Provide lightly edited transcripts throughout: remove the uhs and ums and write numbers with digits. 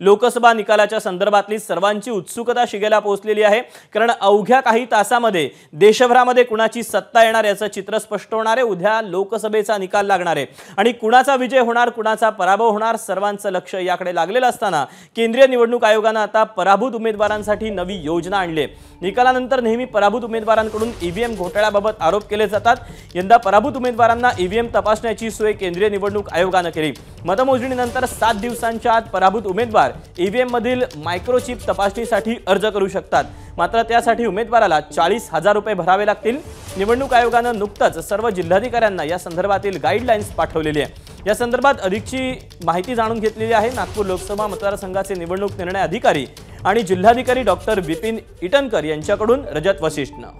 लोकसभा निकालाच्या संदर्भातली सर्वांची उत्सुकता शिगेला पोहोचलेली आहे, कारण अवघ्या काही तासामध्ये देशभरामध्ये कुणाची सत्ता येणार याचं चित्र स्पष्ट होणार आहे। उद्या लोकसभेचा निकाल लागणार आहे आणि कुणाचा विजय होणार, कुणाचा पराभव होणार, सर्वांचं लक्ष याकडे लागलेलं असताना केंद्रीय निवडणूक आयोगाने आता पराभूत उमेदवारांसाठी नवी योजना आणली आहे। निकालानंतर नेहमी पराभूत उमेदवारांकडून ईव्हीएम घोटाळ्याबाबत आरोप केले जातात। यंदा पराभूत उमेदवारांना ईव्हीएम तपासण्याची सोय केंद्रीय निवडणूक आयोगाने केली। मतमोजणीनंतर 7 दिवसांच्या आत पराभूत उमेदवार ईव्हीएम मधील मायक्रोचिप तपासणीसाठी अर्ज करू शकतात, मात्र त्यासाठी उमेदवाराला 40,000 रुपये भरावे लागतील। निवडणूक आयोगाने नुकताच सर्व जिल्हाधिकाऱ्यांना या संदर्भातील गाईडलाईन्स पाठवलेली आहे। या संदर्भात अधिकची माहिती जाणून घेतलेली आहे नागपूर लोकसभा मतदारसंघाचे निवडणूक निर्णय अधिकारी आणि जिल्हाधिकारी डॉक्टर विपिन इटनकर यांच्याकडून रजत वशिष्ठनं।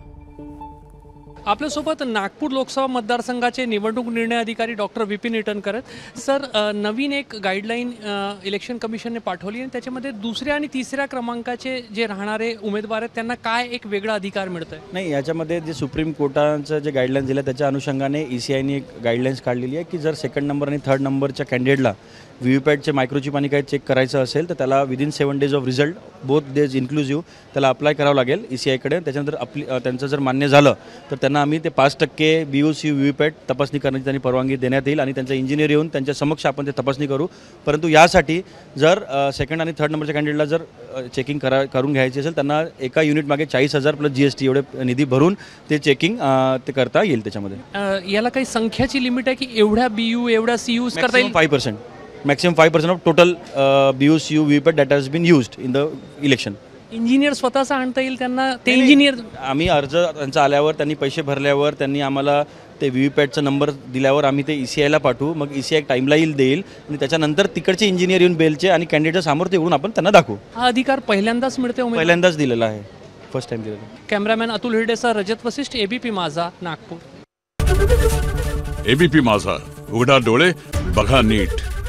आपल्यासोबत नागपूर लोकसभा मतदारसंघाचे निवडणूक निर्णय अधिकारी डॉक्टर विपिन इटनकर आहेत। सर, नवीन एक गाईडलाईन इलेक्शन कमिशनने पाठवली आणि त्याच्यामध्ये दुसऱ्या आणि तिसऱ्या क्रमांकाचे जे राहणारे उमेदवार आहेत त्यांना काय एक वेगळा अधिकार मिळतोय? नाही, याच्यामध्ये जे सुप्रीम कोर्टाचं जे गाईडलाईन्स दिलं त्याच्या अनुषंगाने ECIने एक गाईडलाईन्स काढलेली आहे की जर सेकंड नंबर आणि थर्ड नंबरच्या कॅन्डिडेटला व्हीव्हीपॅटचे मायक्रोचिप आणि काही चेक करायचं असेल तर त्याला within 7 days of result, both days inclusive, त्याला अप्लाय करावं लागेल ECIकडे। त्याच्यानंतर त्यांचं जर मान्य झालं तर त्यांना आम्ही ते 5% BOCU व्हीव्हीपॅट तपासणी करण्याची त्यांनी परवानगी देण्यात येईल आणि त्यांचा इंजिनियर येऊन त्यांच्या समक्ष आपण ते तपासणी करू। परंतु यासाठी जर सेकंड आणि थर्ड नंबरच्या कॅन्डिडेटला जर चेकिंग करून घ्यायची असेल त्यांना एका युनिट मागे 40,000 प्लस GST एवढे निधी भरून ते चेकिंग ते करता येईल। त्याच्यामध्ये याला काही संख्याची लिमिट आहे की एवढ्या BU एवढ्या CUs करता येईल? 5%, maximum 5% of total BOCU VVPAT that has been used in the election. Engineer स्वतःचा आणता येईल त्यांना? ते इंजिनियर आम्ही अर्ज त्यांचा आल्यावर, त्यांनी पैसे भरल्यावर, त्यांनी आम्हाला ते व्हीव्हीपॅटचा नंबर दिल्यावर आम्ही ते ECIला पाठवू, मग ECI टाईमला देईल आणि त्याच्यानंतर तिकडचे इंजिनियर येऊन बेलचे आणि कॅन्डिडेटच्या समोर ते येऊन आपण त्यांना दाखवू। हा अधिकार पहिल्यांदाच मिळते? पहिल्यांदाच दिलेला आहे, फर्स्ट टाइम दिलेला। कॅमेरामॅन अतुल हिरडेसह रजत वशिष्ठ, ABP माझा, नागपूर। ABP माझा, उघडा डोळे बघा नीट।